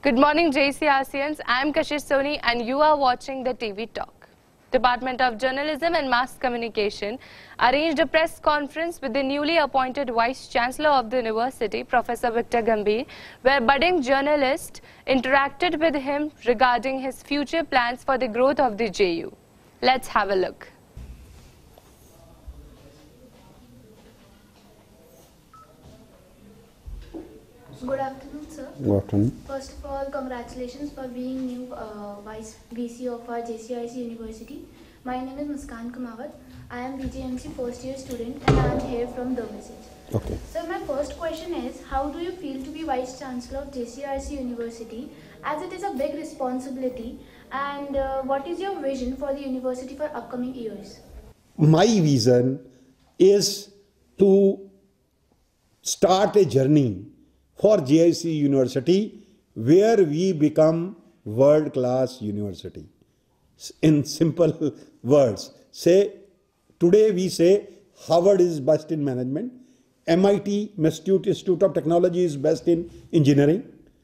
Good morning, JCRCians. I am Kashish Soni and you are watching the TV Talk. Department of Journalism and Mass Communication arranged a press conference with the newly appointed Vice Chancellor of the University, Professor Victor Gambhir, where budding journalists interacted with him regarding his future plans for the growth of the JU. Let's have a look. Good afternoon, sir. Good afternoon. First of all, congratulations for being new Vice VC of our JCIC University. My name is Muskan Kumawat. I am BJMC first year student and I am here from the message. Okay. So my first question is, how do you feel to be Vice Chancellor of JCIC University, as it is a big responsibility, and what is your vision for the university for upcoming years? My vision is to start a journey for JIC University where we become world-class university. In simple words, today we say Harvard is best in management, MIT, Massachusetts Institute of Technology is best in engineering,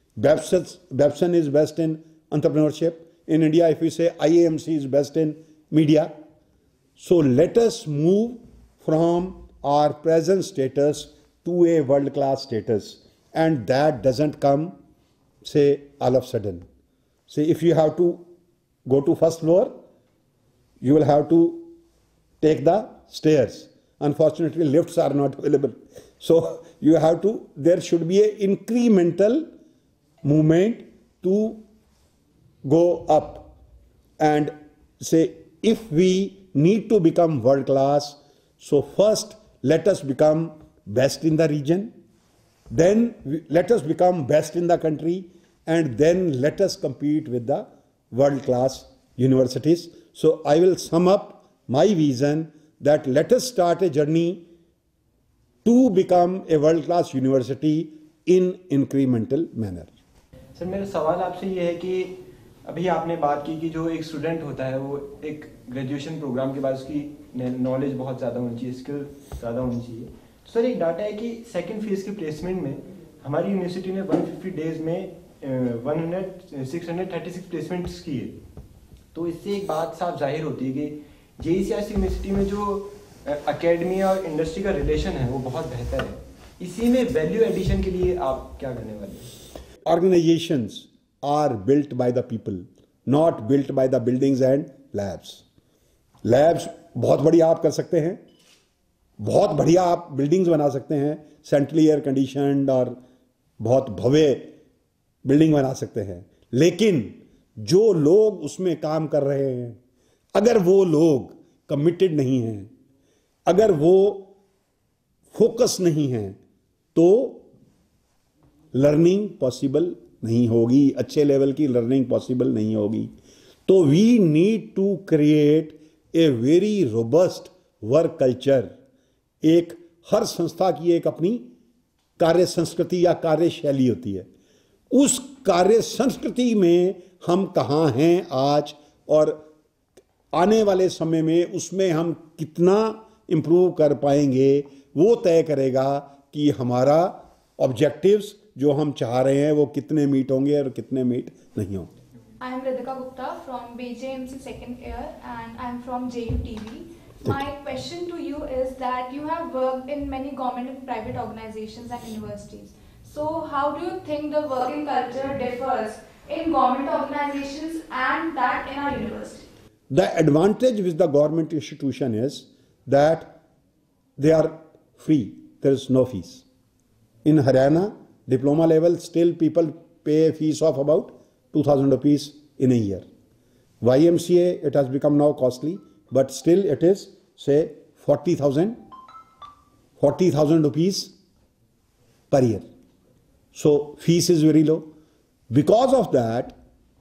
Babson is best in entrepreneurship. In India, if we say IAMC is best in media. So let us move from our present status to a world-class status. And that doesn't come, all of a sudden. If you have to go to first floor, you will have to take the stairs. Unfortunately, lifts are not available. So you have to, there should be an incremental movement to go up. And if we need to become world class, so first let us become best in the region. Then let us become best in the country, and then let us compete with the world-class universities. So I will sum up my vision that let us start a journey to become a world-class university in incremental manner. Sir मेरा सवाल आपसे ये है कि अभी आपने बात की कि जो एक स्टूडेंट होता है वो एक ग्रेजुएशन प्रोग्राम के बाद उसकी नॉलेज बहुत ज़्यादा होनी चाहिए, स्किल ज़्यादा होनी चाहिए। सर एक डाटा है कि सेकंड फेज के प्लेसमेंट में हमारी यूनिवर्सिटी ने 150 डेज में 636 प्लेसमेंट्स किए। तो इससे एक बात साफ जाहिर होती है कि JCIC यूनिवर्सिटी में जो एकेडमी और इंडस्ट्री का रिलेशन है वो बहुत बेहतर है। इसी में वैल्यू एडिशन के लिए आप क्या करने वाले हैं? Organizations are built by the people, not built by the buildings and labs. Labs बहुत बढ़िया आप कर सकते हैं, बहुत बढ़िया आप बिल्डिंग्स बना सकते हैं, सेंट्रली एयर कंडीशनड और बहुत भव्य बिल्डिंग बना सकते हैं, लेकिन जो लोग उसमें काम कर रहे हैं, अगर वो लोग कमिटेड नहीं हैं, अगर वो फोकस नहीं हैं, तो लर्निंग पॉसिबल नहीं होगी, अच्छे लेवल की लर्निंग पॉसिबल नहीं होगी। तो we need to create a very robust work culture. एक हर संस्था की एक अपनी कार्य संस्कृति या कार्यशैली होती है। उस कार्य संस्कृति में हम कहाँ हैं आज और आने वाले समय में उसमें हम कितना इम्प्रूव कर पाएंगे, वो तय करेगा कि हमारा ऑब्जेक्टिव्स जो हम चाह रहे हैं वो कितने मीट होंगे और कितने मीट नहीं होंगे। I am Radhika Gupta from BJMC second year and I am from JUTV. My question to you is that you have worked in many government and private organizations and universities. So how do you think the working culture differs in government organizations and that in our university? The advantage with the government institution is that they are free. There is no fees. In Haryana, diploma level, still people pay a fees of about 2,000 rupees in a year. YMCA, it has become now costly, but still it is, 40,000 rupees per year. So fees is very low. Because of that,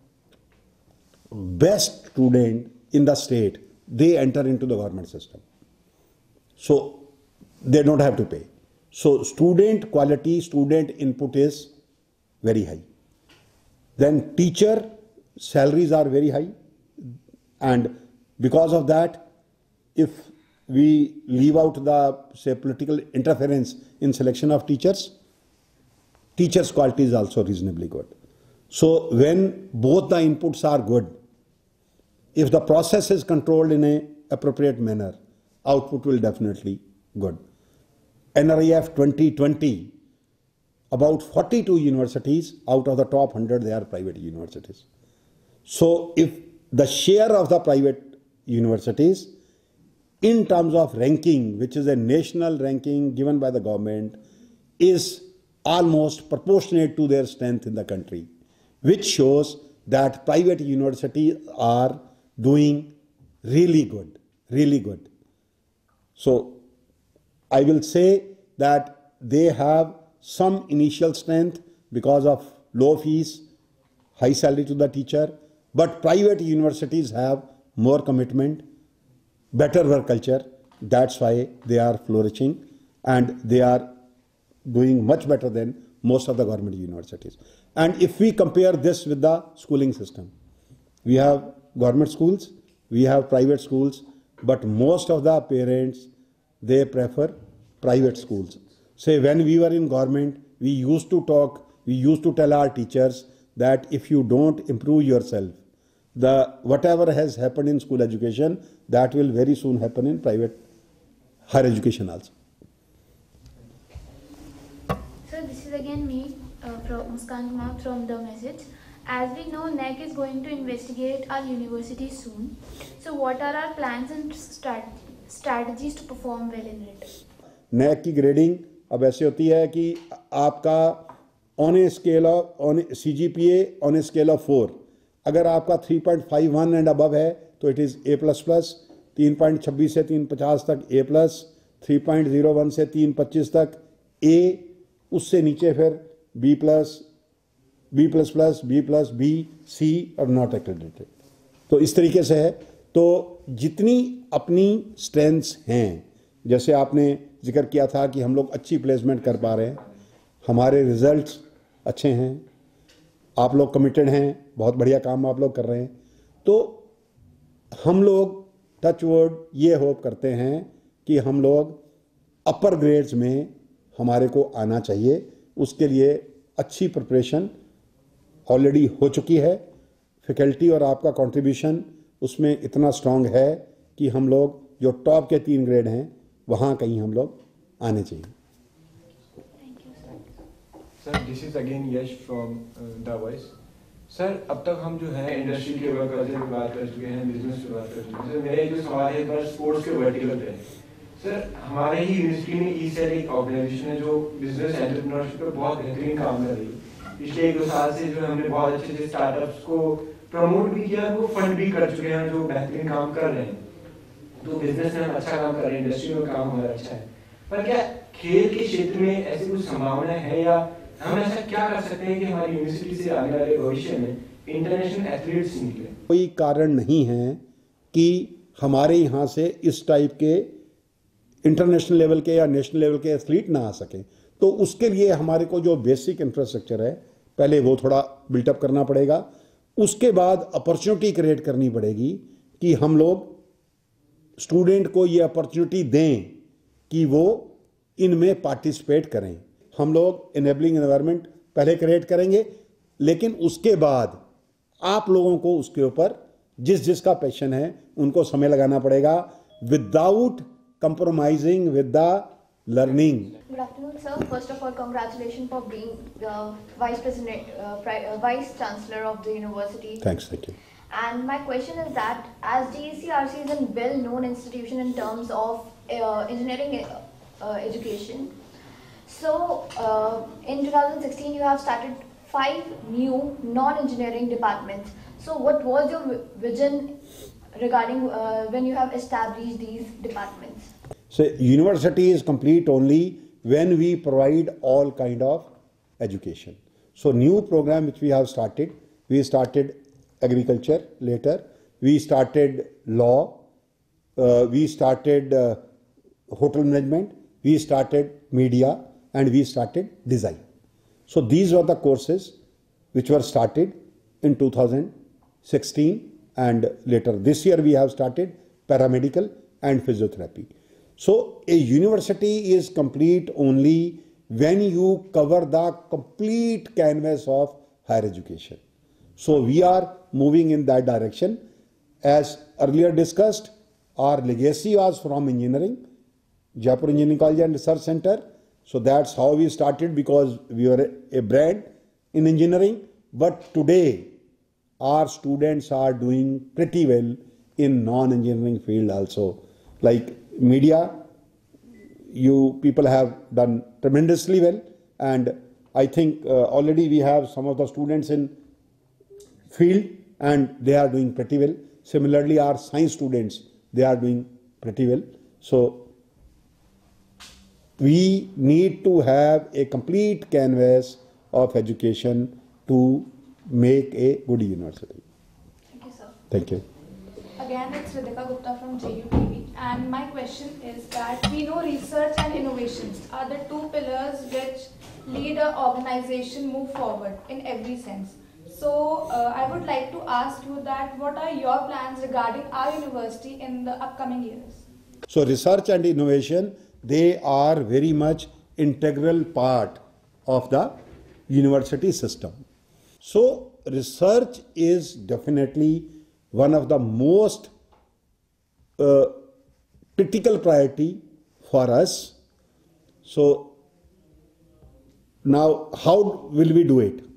best student in the state, they enter into the government system. So they don't have to pay. So student quality, student input is very high. Then teacher salaries are very high, and because of that, if we leave out the political interference in selection of teachers quality is also reasonably good. So when both the inputs are good, if the process is controlled in a appropriate manner, output will definitely good. NREF 2020, about 42 universities out of the top 100, they are private universities. So if the share of the private universities in terms of ranking, which is a national ranking given by the government, is almost proportionate to their strength in the country, which shows that private universities are doing really good, really good. So I will say that they have some initial strength because of low fees, high salary to the teacher, but private universities have more commitment, better work culture. That's why they are flourishing and they are doing much better than most of the government universities. And if we compare this with the schooling system, we have government schools, we have private schools, but most of the parents, they prefer private schools. Say when we were in government, we used to tell our teachers that if you don't improve yourself, whatever has happened in school education, that will very soon happen in private higher education also. So this is again me, from Muskan Kumar from The Message. As we know, NEC is going to investigate our university soon. So what are our plans and strategies to perform well in it? NEC की grading अब ऐसे होती है कि आपका on a scale of CGPA on a scale of 4, अगर आपका 3.51 and above है तो इट इज़ A++, 3.26 से 3.50 तक A+, 3.01 से 3.25 तक A, उससे नीचे फिर B+, B++, C और नॉट एक्रेडिटेड. तो इस तरीके से है. तो जितनी अपनी स्ट्रेंथ्स हैं, जैसे आपने जिक्र किया था कि हम लोग अच्छी प्लेसमेंट कर पा रहे हैं, हमारे रिजल्ट्स अच्छे हैं, आप लोग कमिटेड हैं, बहुत बढ़िया काम आप लोग कर रहे हैं, तो हम लोग टच वर्ड ये होप करते हैं कि हम लोग अपर ग्रेड्स में हमारे को आना चाहिए. उसके लिए अच्छी प्रिपरेशन ऑलरेडी हो चुकी है. फैकल्टी और आपका कंट्रीब्यूशन उसमें इतना स्ट्रांग है कि हम लोग जो टॉप के 3 ग्रेड हैं वहाँ कहीं हम लोग आने चाहिए. Sir, this is again Yash from the voice. Sir, अब तक हम जो है इंडस्ट्री के वर्क कल्चर की बात कर चुके हैं, बिजनेस की बात कर चुके हैं. सर, मेरा जो सवाल है पर स्पोर्ट्स के वर्टिकल पे है. सर, हमारे ही यूनिवर्सिटी में ई-सेल एक ऑर्गेनाइजेशन है जो बिजनेस एंटरप्रेन्योरशिप पर बहुत बेहतरीन काम कर रही है. पिछले 1-2 साल से जो हमने बहुत अच्छे से स्टार्टअप्स को प्रमोट भी किया, वो फंड भी कर चुके हैं जो बेहतरीन काम कर रहे हैं. तो बिजनेस में हम अच्छा काम कर रहे हैं, इंडस्ट्री में काम हमारा अच्छा है, पर क्या खेल के क्षेत्र में ऐसी कुछ संभावना है या हम ऐसा क्या कर सकते हैं कि हमारी यूनिवर्सिटी से आने वाले भविष्य में इंटरनेशनल एथलीट्स निकले? कोई कारण नहीं है कि हमारे यहाँ से इस टाइप के इंटरनेशनल लेवल के या नेशनल लेवल के एथलीट ना आ सकें. तो उसके लिए हमारे को जो बेसिक इंफ्रास्ट्रक्चर है, पहले वो थोड़ा बिल्टअप करना पड़ेगा. उसके बाद अपॉर्चुनिटी क्रिएट करनी पड़ेगी कि हम लोग स्टूडेंट को ये अपॉर्चुनिटी दें कि वो इनमें पार्टिसिपेट करें. हम लोग इनेबलिंग एनवायरनमेंट पहले क्रिएट करेंगे, लेकिन उसके बाद आप लोगों को उसके ऊपर जिसका पैशन है उनको समय लगाना पड़ेगा without compromising with the learning. Good afternoon, sir. First of all, congratulations for being the Vice President, Vice Chancellor of the university. Thank you. And my question is that as JECRC is a well-known institution in terms of engineering education, so in 2016 you have started 5 new non-engineering departments. So what was your vision regarding when you have established these departments? So university is complete only when we provide all kind of education. So new program which we have started, we started agriculture later, we started law, we started hotel management, we started media, and we started design. So these were the courses which were started in 2016. And later this year we have started paramedical and physiotherapy. So a university is complete only when you cover the complete canvas of higher education. So we are moving in that direction. As earlier discussed, our legacy was from engineering, Jaipur Engineering College and Research Center. So that's how we started, because we were a brand in engineering. But today, our students are doing pretty well in non-engineering field also. Like media, you people have done tremendously well, and I think already we have some of the students in field and they are doing pretty well. Similarly, our science students, they are doing pretty well. So we need to have a complete canvas of education to make a good university. Thank you, sir. Thank you. Again, it's Ritika Gupta from JUTV, and my question is that we know research and innovations are the two pillars which lead an organization move forward in every sense. So I would like to ask you that what are your plans regarding our university in the upcoming years? So research and innovation, they are very much integral part of the university system. So research is definitely one of the most critical priority for us. So now how will we do it?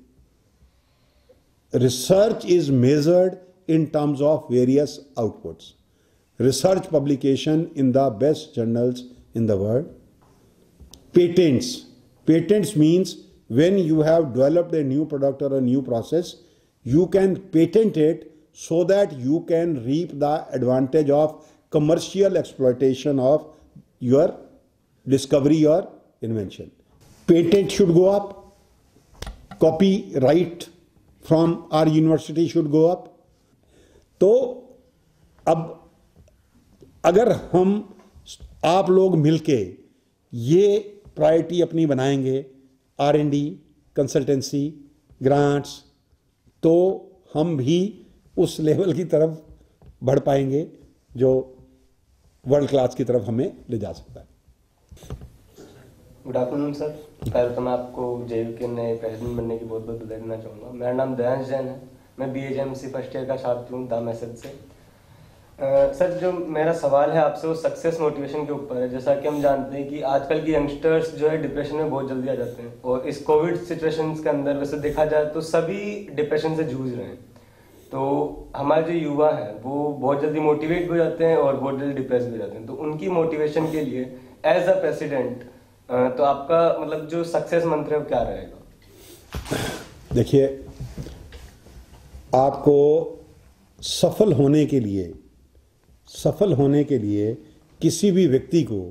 Research is measured in terms of various outputs. Research publication in the best journals in the world. Patents. Patents means when you have developed a new product or a new process, you can patent it so that you can reap the advantage of commercial exploitation of your discovery or invention. Patent should go up. Copyright from our university should go up. तो अब अगर हम आप लोग मिलके ये priority अपनी बनाएंगे, R&D, कंसल्टेंसी, ग्रांट्स, तो हम भी उस लेवल की तरफ बढ़ पाएंगे जो वर्ल्ड क्लास की तरफ हमें ले जा सकता है. Good afternoon sir. पहले तो मैं आपको जेयू के नए प्रेसिडेंट बनने की बहुत बहुत बधाई देना चाहूँगा. मेरा नाम दयांश जैन है. मैं BHMC फर्स्ट ईयर का छात्र हूँ दाम एसएच से. सर जो मेरा सवाल है आपसे वो सक्सेस मोटिवेशन के ऊपर है. जैसा कि हम जानते हैं कि आजकल की यंगस्टर्स जो है डिप्रेशन में बहुत जल्दी आ जाते हैं, और इस कोविड सिचुएशंस के अंदर वैसे देखा जाए तो सभी डिप्रेशन से जूझ रहे हैं. तो हमारे जो युवा हैं वो बहुत जल्दी मोटिवेट भी हो जाते हैं और बहुत जल्दी डिप्रेस भी हो जाते हैं. तो उनकी मोटिवेशन के लिए एज अ प्रेसिडेंट तो आपका मतलब जो सक्सेस मंत्र है वो क्या रहेगा? देखिए, आपको सफल होने के लिए किसी भी व्यक्ति को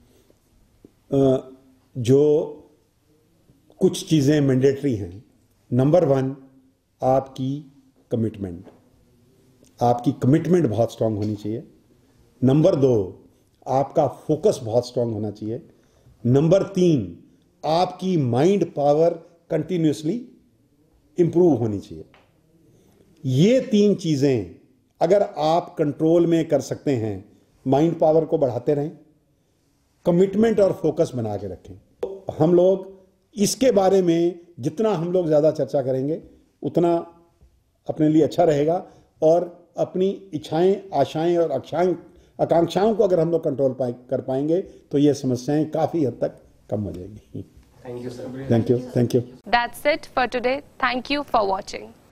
जो कुछ चीज़ें मैंडेटरी हैं. नंबर 1, आपकी कमिटमेंट. आपकी कमिटमेंट बहुत स्ट्रांग होनी चाहिए. नंबर 2, आपका फोकस बहुत स्ट्रांग होना चाहिए. नंबर 3, आपकी माइंड पावर कंटिन्यूसली इंप्रूव होनी चाहिए. ये 3 चीज़ें अगर आप कंट्रोल में कर सकते हैं, माइंड पावर को बढ़ाते रहें, कमिटमेंट और फोकस बना के रखें. तो हम लोग इसके बारे में जितना हम लोग ज़्यादा चर्चा करेंगे उतना अपने लिए अच्छा रहेगा, और अपनी इच्छाएं, आशाएं और आकांक्षाओं को अगर हम लोग कंट्रोल कर पाएंगे तो ये समस्याएं काफ़ी हद तक कम हो जाएंगी. Thank you sir. Thank you. That's it for today. Thank you for watching.